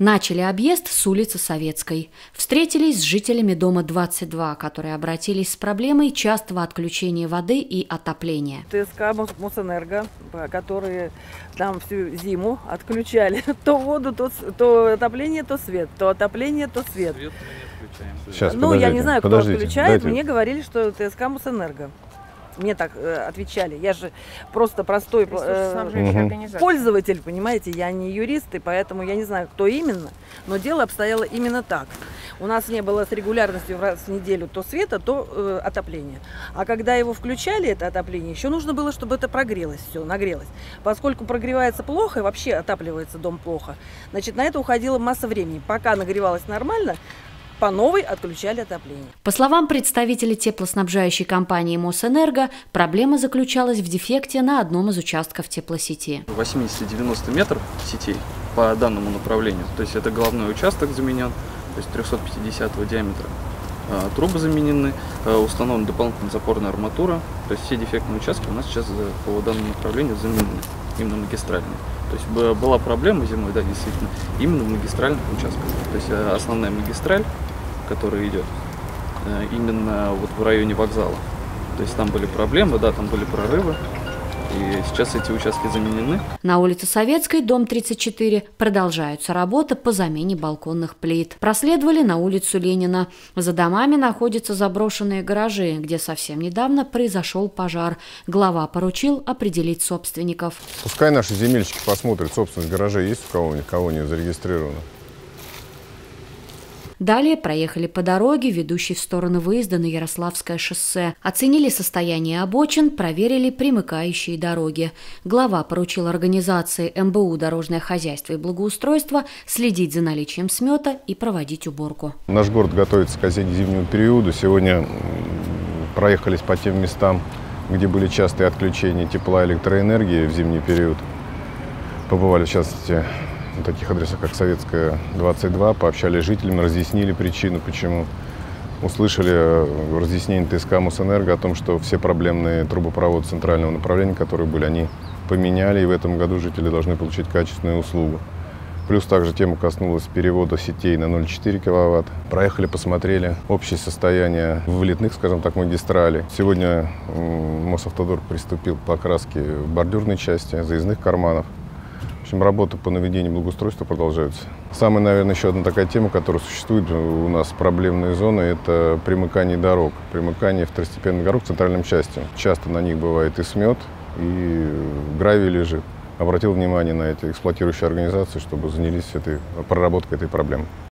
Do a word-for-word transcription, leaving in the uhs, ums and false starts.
Начали объезд с улицы Советской. Встретились с жителями дома двадцать два, которые обратились с проблемой частого отключения воды и отопления. ТСК Мосэнерго, которые там всю зиму отключали то воду, то, то отопление, то свет, то отопление, то свет. Свет мы не отключаем. Сейчас, ну, я не знаю, кто подождите, отключает. дайте. Мне говорили, что ТСК Мосэнерго. Мне так э, отвечали. Я же просто простой э, пользователь, понимаете, я не юрист, и поэтому я не знаю, кто именно, но дело обстояло именно так. У нас не было с регулярностью раз в неделю то света, то э, отопления. А когда его включали, это отопление, еще нужно было, чтобы это прогрелось, все, нагрелось. Поскольку прогревается плохо и вообще отапливается дом плохо, значит, на это уходила масса времени. Пока нагревалось нормально, по новой отключали отопление. По словам представителей теплоснабжающей компании Мосэнерго, проблема заключалась в дефекте на одном из участков теплосети. восемьдесят-девяносто метров сетей по данному направлению. То есть это головной участок заменен, то есть трёхсот пятидесятого диаметра. Трубы заменены, установлена дополнительная запорная арматура. То есть все дефектные участки у нас сейчас по данному направлению заменены, именно магистральные. То есть была проблема зимой, да, действительно, именно в магистральных участках. То есть основная магистраль, которая идет именно вот в районе вокзала. То есть там были проблемы, да, там были прорывы. И сейчас эти участки заменены. На улице Советской, дом тридцать четыре, продолжаются работы по замене балконных плит. Проследовали на улицу Ленина. За домами находятся заброшенные гаражи, где совсем недавно произошел пожар. Глава поручил определить собственников. Пускай наши земельщики посмотрят, собственность гаражей есть у кого-нибудь, кого не зарегистрировано. Далее проехали по дороге, ведущей в сторону выезда на Ярославское шоссе. Оценили состояние обочин, проверили примыкающие дороги. Глава поручил организации эм бэ у «Дорожное хозяйство и благоустройство» следить за наличием смета и проводить уборку. Наш город готовится к осенне-зимнему периоду. Сегодня проехались по тем местам, где были частые отключения тепла и электроэнергии в зимний период. Побывали, в частности, на таких адресах, как Советская, двадцать два, пообщались с жителями, разъяснили причину, почему. Услышали разъяснение ТСК Мосэнерго о том, что все проблемные трубопроводы центрального направления, которые были, они поменяли, и в этом году жители должны получить качественную услугу. Плюс также тема коснулась перевода сетей на ноль целых четыре десятых киловатт. Проехали, посмотрели общее состояние вылетных, скажем так, магистралей. Сегодня Мосавтодор приступил к покраске бордюрной части, заездных карманов. В общем, работы по наведению благоустройства продолжаются. Самая, наверное, еще одна такая тема, которая существует у нас, проблемные зоны, это примыкание дорог. Примыкание второстепенных дорог к центральным частям. Часто на них бывает и смет, и гравий лежит. Обратил внимание на эти эксплуатирующие организации, чтобы занялись этой проработкой этой проблемы.